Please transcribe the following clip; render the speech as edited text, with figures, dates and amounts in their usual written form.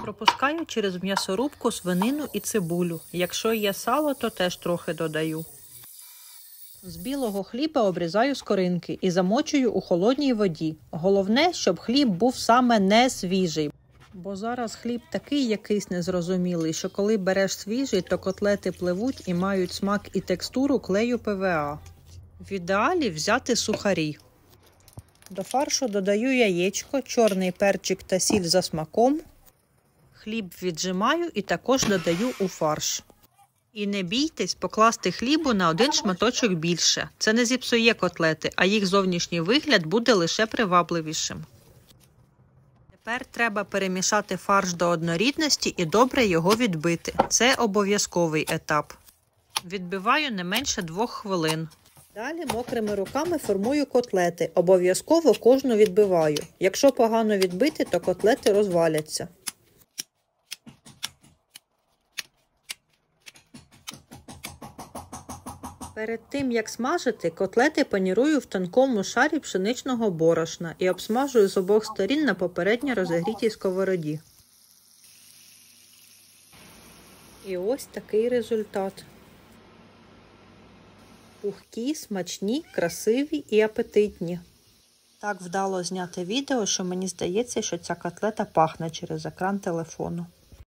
Пропускаю через м'ясорубку свинину і цибулю. Якщо є сало, то теж трохи додаю. З білого хліба обрізаю скоринки і замочую у холодній воді. Головне, щоб хліб був саме не свіжий. Бо зараз хліб такий якийсь незрозумілий, що коли береш свіжий, то котлети пливуть і мають смак і текстуру клею ПВА. В ідеалі взяти сухарі. До фаршу додаю яєчко, чорний перчик та сіль за смаком. Хліб віджимаю і також додаю у фарш. І не бійтесь покласти хлібу на один шматочок більше. Це не зіпсує котлети, а їх зовнішній вигляд буде лише привабливішим. Тепер треба перемішати фарш до однорідності і добре його відбити. Це обов'язковий етап. Відбиваю не менше 2 хвилин. Далі мокрими руками формую котлети. Обов'язково кожну відбиваю. Якщо погано відбити, то котлети розваляться. Перед тим, як смажити, котлети панірую в тонкому шарі пшеничного борошна і обсмажую з обох сторін на попередньо розігрітій сковороді. І ось такий результат. Пухкі, смачні, красиві і апетитні. Так вдало зняти відео, що мені здається, що ця котлета пахне через екран телефону.